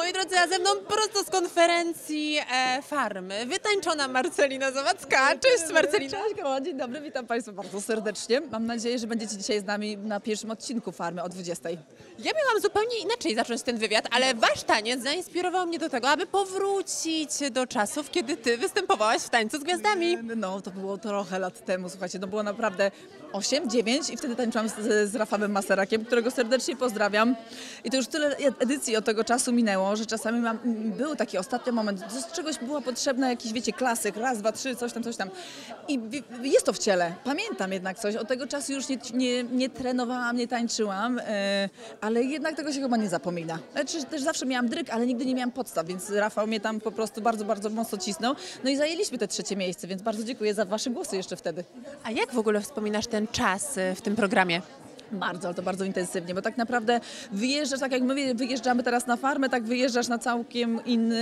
Moi drodzy, a ze mną prosto z konferencji Farmy wytańczona Marcelina Zawadzka. Cześć Marcelina. Cześć kochani, dzień dobry, witam Państwa bardzo serdecznie. Mam nadzieję, że będziecie dzisiaj z nami na pierwszym odcinku Farmy o 20. Ja miałam zupełnie inaczej zacząć ten wywiad, ale wasz taniec zainspirował mnie do tego, aby powrócić do czasów, kiedy ty występowałaś w Tańcu z Gwiazdami. No, to było trochę lat temu, słuchajcie, to było naprawdę 8, 9 i wtedy tańczyłam z Rafałem Maserakiem, którego serdecznie pozdrawiam. I to już tyle edycji od tego czasu minęło, że czasami był taki ostatni moment, z czegoś była potrzebna jakiś, wiecie, klasyk, raz, dwa, trzy, coś tam. I jest to w ciele. Pamiętam jednak coś. Od tego czasu już nie trenowałam, nie tańczyłam, ale jednak tego się chyba nie zapomina. Też zawsze miałam dryg, ale nigdy nie miałam podstaw, więc Rafał mnie tam po prostu bardzo, bardzo mocno cisnął. No i zajęliśmy te 3. miejsce, więc bardzo dziękuję za wasze głosy jeszcze wtedy. A jak w ogóle wspominasz ten czas w tym programie? Bardzo, ale to bardzo intensywnie, bo tak naprawdę wyjeżdżasz, tak jak my wyjeżdżamy teraz na farmę, tak wyjeżdżasz na całkiem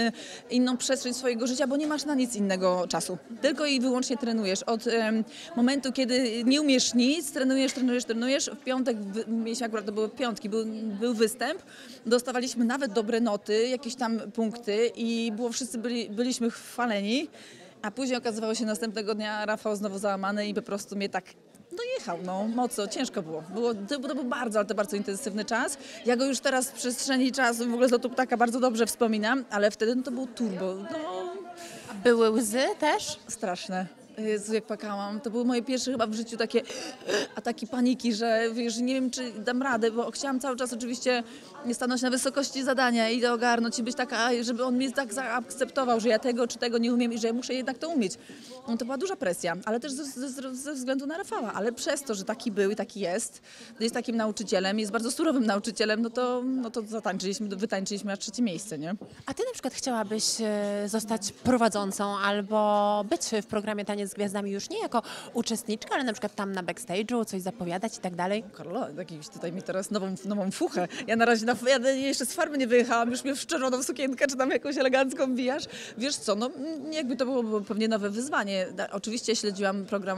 inną przestrzeń swojego życia, bo nie masz na nic innego czasu. Tylko i wyłącznie trenujesz. Od momentu, kiedy nie umiesz nic, trenujesz. W piątek, mieliśmy akurat, to były piątki, był występ, dostawaliśmy nawet dobre noty, jakieś tam punkty i wszyscy byliśmy chwaleni, a później okazywało się następnego dnia Rafał znowu załamany i po prostu mnie tak dojechał, no mocno, ciężko było. To był bardzo, ale to bardzo intensywny czas. Ja go już teraz w przestrzeni czasu, w ogóle z lotu ptaka bardzo dobrze wspominam, ale wtedy to było turbo. No. A były łzy też? Straszne. Jezu, jak płakałam. To były moje pierwsze chyba w życiu takie ataki paniki, że wiesz, nie wiem, czy dam radę, bo chciałam cały czas oczywiście stanąć na wysokości zadania i ogarnąć i być taka, żeby on mnie tak zaakceptował, że ja tego czy tego nie umiem i że ja muszę jednak to umieć. No, to była duża presja, ale też ze względu na Rafała, ale przez to, że taki był i taki jest takim nauczycielem, jest bardzo surowym nauczycielem, no to wytańczyliśmy na 3. miejsce, nie? A ty na przykład chciałabyś zostać prowadzącą albo być w programie Taniec z Gwiazdami już nie jako uczestniczka, ale na przykład tam na backstage'u coś zapowiadać i tak dalej? Karlo, jakiś tutaj mi teraz nową fuchę. Ja na razie ja jeszcze z farmy nie wyjechałam, już mnie w czerwoną sukienkę, czy tam jakąś elegancką bijasz. Wiesz co, no jakby to było pewnie nowe wyzwanie. Oczywiście śledziłam program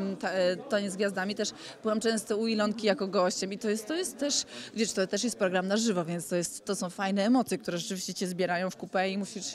Taniec z Gwiazdami, też byłam często u Ilonki jako gościem i to jest też, wiesz, to też jest program na żywo, więc to są fajne emocje, które rzeczywiście cię zbierają w kupę i musisz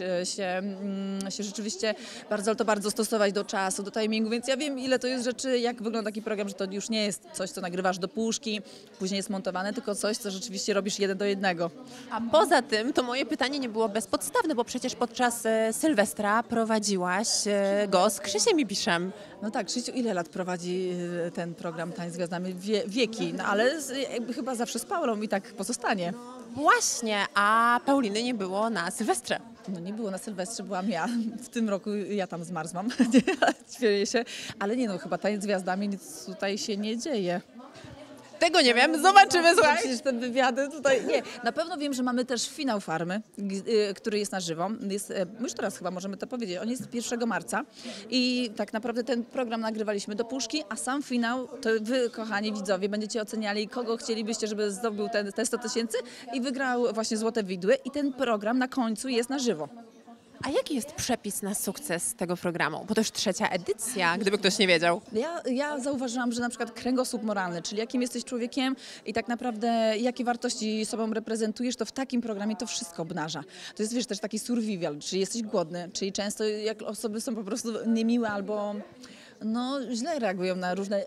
się rzeczywiście bardzo stosować do czasu, do timingu, więc ja wiem, ile to jest rzeczy, jak wygląda taki program, że to już nie jest coś, co nagrywasz do puszki, później jest montowane, tylko coś, co rzeczywiście robisz 1 do 1. A poza tym, to moje pytanie nie było bezpodstawne, bo przecież podczas Sylwestra prowadziłaś go z Krzysiem Ibiszem. No tak, Krzysiu, ile lat prowadzi ten program Tańc z Gwiazdami? Wieki, no ale chyba zawsze z Paulą i tak pozostanie. Właśnie, a Pauliny nie było na Sylwestrze. No nie było na Sylwestrze, byłam ja. W tym roku ja tam zmarzłam, śmieję się. Ale nie no, chyba Tańc z Gwiazdami nic tutaj się nie dzieje. Tego nie wiem, zobaczymy, słuchaj. Przecież ten wywiad tutaj, nie. Na pewno wiem, że mamy też finał Farmy, który jest na żywo. Już teraz chyba możemy to powiedzieć, on jest 1 marca i tak naprawdę ten program nagrywaliśmy do puszki, a sam finał to wy, kochani widzowie, będziecie oceniali, kogo chcielibyście, żeby zdobył te 100 000 i wygrał właśnie Złote Widły i ten program na końcu jest na żywo. A jaki jest przepis na sukces tego programu? Bo to już 3. edycja, gdyby ktoś nie wiedział. Ja zauważyłam, że na przykład kręgosłup moralny, czyli jakim jesteś człowiekiem i tak naprawdę jakie wartości sobą reprezentujesz, to w takim programie to wszystko obnaża. To jest, wiesz, też taki survival, czyli jesteś głodny, czyli często jak osoby są po prostu niemiłe albo źle reagują na różne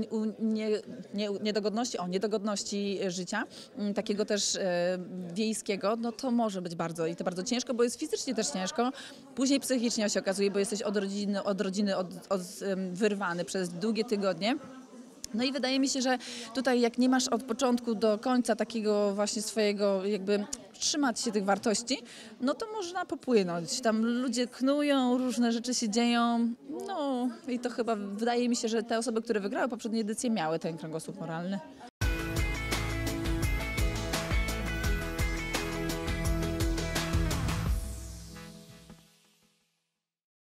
niedogodności życia, takiego też wiejskiego, no to może być bardzo ciężko, bo jest fizycznie też ciężko, później psychicznie się okazuje, bo jesteś od rodziny wyrwany przez długie tygodnie. No i wydaje mi się, że tutaj jak nie masz od początku do końca takiego właśnie swojego jakby trzymać się tych wartości, no to można popłynąć. Tam ludzie knują, różne rzeczy się dzieją, no i to chyba wydaje mi się, że te osoby, które wygrały poprzednie edycje miały ten kręgosłup moralny.